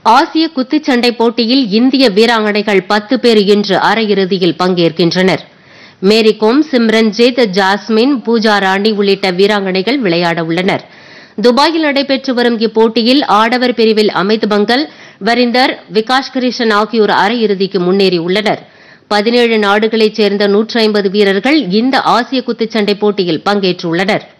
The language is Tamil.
ஆசிய குத்துச்சண்டை போட்டியில் இந்திய வீராங்கனைகள் 10 பேர் இன்று அரையிறுதியில் பங்கேற்கின்றனர். மேரிகோம், சிம்ரன்ஜித், ஜாஸ்மின், பூஜா ராணி உள்ளிட்ட வீராங்கனைகள் விளையாட உள்ளனர். துபாயில் நடைபெற்று வரும் இப்போட்டியில் ஆடவர் பிரிவில் அமித் பங்கல், வரிந்தர், விகாஷ் கிருஷ்ணன் ஆகியோர் அரையிறுதிக்கு முன்னேறியுள்ளனர். 17 நாடுகளைச் சேர்ந்த 150 வீரர்கள் இந்த ஆசிய குத்துச்சண்டை போட்டியில் பங்கேற்றுள்ளனர்.